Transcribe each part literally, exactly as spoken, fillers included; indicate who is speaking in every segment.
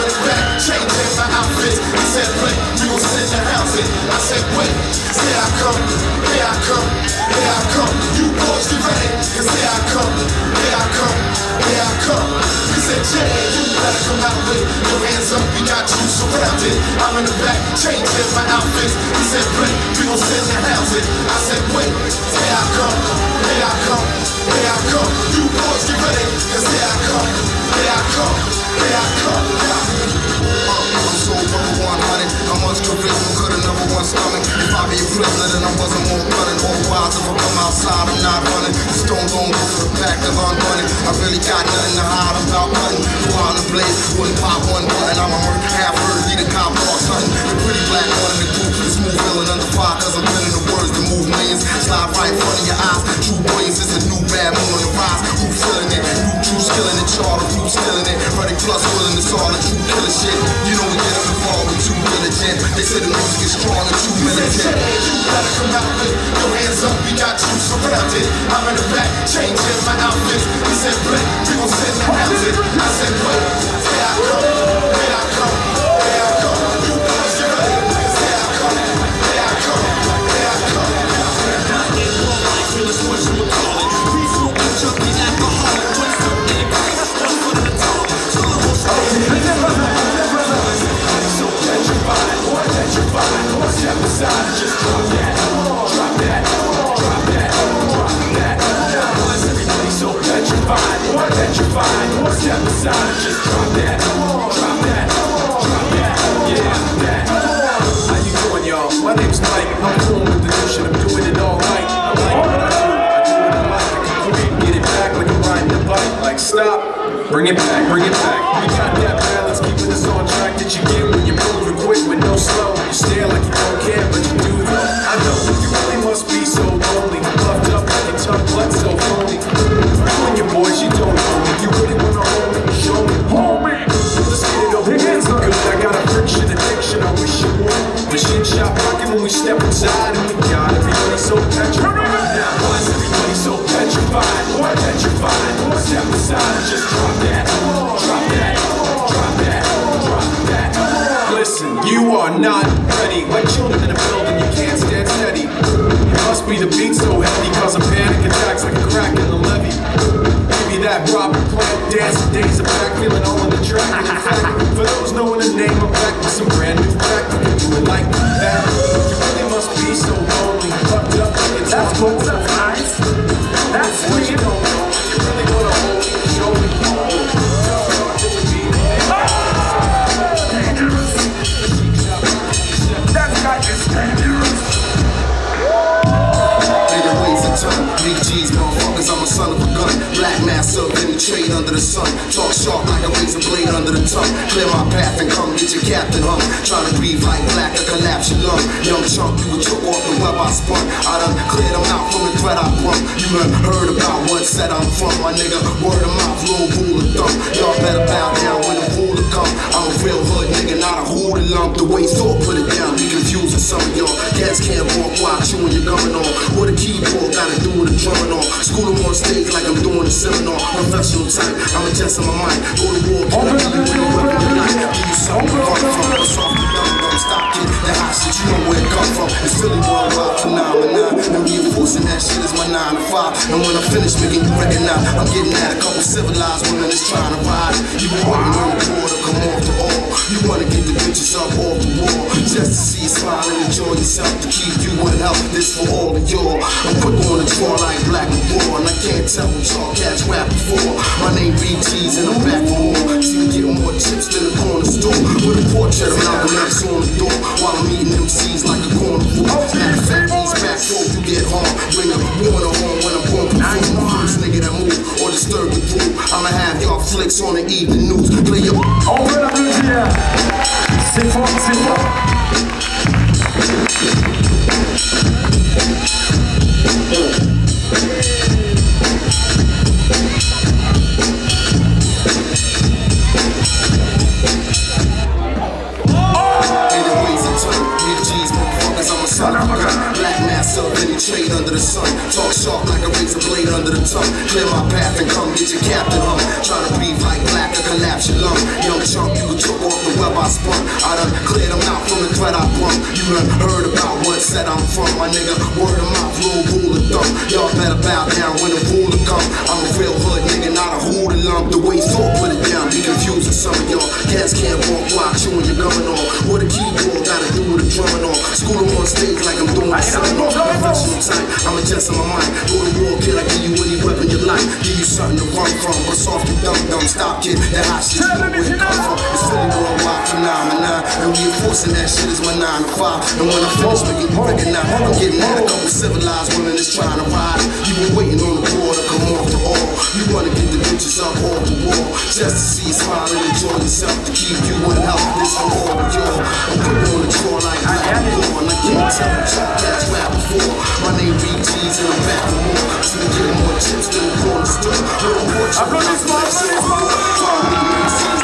Speaker 1: the back, changing my outfit. He said, play, we gon' send the house in. I said, wait, here I come, here I come, here I come. You boys get ready, cause here I come, here I come, here I come. He said, Jay, you better come out with your hands up, we got you surrounded. I'm in the back, changing my outfit. He said, play, we gon' send the house in. I said, wait, here I come, here I come, here I come. You boys get ready, cause here I come, here I come, here I come.
Speaker 2: I'm so number one hundred. How much charisma could a number one stomach? If I be a prisoner, then I wasn't more running. All wise, if I come outside, I'm not running. The stone don't go for the pack, cause I'm running. I really got nothing to hide about running. Go on the blaze, wouldn't pop one button. I'm a murder, half herd, lead a cop or something. The pretty black one in the group, the smooth villain under fire, cause I'm pinning the words to move millions. Slide right in front of your eyes. True brilliance is a new bad moon on the rise. Who feeling it? New true skilling it, charter, who skilling it? Ready plus willing, it's all the true killer shit. You know we get up and fall, we too diligent. They say the music is strong and too militant.
Speaker 1: You better come out with your hands up, we got you surrounded. I'm in the back, changing my outfit. He said, play, we gon' send the house in. I said, wait, here I come, here I come, here I come. You boys get ready, cause here I come, here I come, here I come.
Speaker 3: Realest voice you would call it. We smoking junkies, alcoholic, one foot in the creek, one foot in the toilet. So the whole so petrified, or petrified, or step aside and just drop that, drop that, drop that, drop that. Now why is everybody so petrified, or petrified, or step aside and just drop that, drop that, drop that, yeah, that. How you doing, y'all? My name's Mike. I'm cool with the notion of doing it all right. I like what I do. I do what I like. I can create, get it back like I'm riding a bike. Like stop, bring it back, bring it back. We got that balance, keeping us on track that you get when you move and quick with no slow. You stare like you don't care, but you do though. I know you really must be so lonely, puffed up like your tongue, blood so phony. You and your boys, you don't know me. You really wanna hold me, show me, hold me. Let's get it over with. Good, I got a friction addiction. I wish you would. Machine shop rocking when we step inside, and we got everybody so petrified. Now why is everybody so petrified? Or petrified? Or step aside and just drop that, drop that, drop that, drop that. Listen, you are not ready. Like children in a building, you can't stand steady. It must be the beat so heavy, causing panic attacks like a crack in the levee. Give me that Robert Plant dance for days of back, feeling all in the track. In fact, for those knowing the name, I'm back with some brand new fact. You can do it like that. You really must be so lonely, fucked up like it's all
Speaker 4: That's so nice. That's
Speaker 3: what you don't know. You really wanna hold me, show me, hold me.
Speaker 4: That guy is dangerous.
Speaker 2: Big G's, motherfuckers, I'm a son of a gun. Black master of any trade under the sun. Talk sharp like a razor blade under the tongue. Clear my path and come get your captain hung. Trying to breathe like black or collapse your lung. Young chunk, you would choke off the web I spun. I done cleared them out from the threat I brung. You done heard about what said I'm from, my nigga. Word of mouth, low rule of thumb. Y'all better bow down when the ruler come. I'm a real hood nigga, not a hooded lump. The way thought put it down, be confusing some of y'all. Cats can't walk while chewing your gum on. What a keyboard gotta do with a drumming on. School them on stage like I'm doing a seminar. Professional type, I'm adjusting my mind. Go to war, kill a nigga with a weapon tonight. Give you something to run from. It's off the young, don't stop kid. That hot shit, you know where it come from. It's Philly worldwide phenomenon. And reinforcing that shit is my nine to five. And when I'm finished making you recognize, I'm getting at a couple civilized women that's trying to ride. You been working on the board to come off the all. You wanna get the bitches up off the wall. Just to see you smile and enjoy yourself. To keep you in health, this for all of y'all. I'm quick on the draw like Black and Raw. And I can't tell what y'all cats rap before. My name B G's and I'm back for more. See me get more chips than a corner store. With a portrait of Malcolm X on the door. While I'm eating M Cs like a corner food. Matter of fact, these back before you get home. Bring a warner home when I'm going perform. First nigga that move or disturb the groove. I'ma have y'all flicks on the evening news. Play your
Speaker 4: On veut l'applaudir. C'est fort, c'est fort.
Speaker 2: Black master of any trade under the sun. Talk sharp like a razor blade under the tongue. Clear my path and come get your captain hung. Trying to breathe like black or collapse your lung. Young chunk, you can choke off the threat I bump. You done heard about what said I'm from. My nigga, word of mouth, little rule of thumb. Y'all better bow down when the ruler come. I'm a real hood nigga, not a hoodoo lump. The way thought put it down, be confusing some of y'all. Cats can't walk while chewing your coming on. What a keyboard gotta do with a drumming on. School them on stage like I'm doing something on. Professional type, I'm adjusting my mind. Go to war, kid, I give you any weapon you like. Give you something to run from, but soft and dumb dumb. Stop, kid, that hot shit, you know where it come from. It's Philly worldwide phenomenon, and we enforcing that shit is my nine to five. And when I finish making you recognize, I'm getting at a couple civilized women that's trying to ride. You been waiting on the border, come off the all. You wanna get the bitches up off the wall, just to see you smile and enjoy yourself, to keep you in health. This for all of y'all. I'm putting on the draw like black and blue, and I can't tell the track that's rap before. My name B G's and I'm back for more. So we get more chips than the corner store.
Speaker 4: Applaudissements, applaudissements.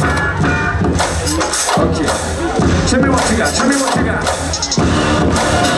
Speaker 3: Show me what you got. Show me what you got.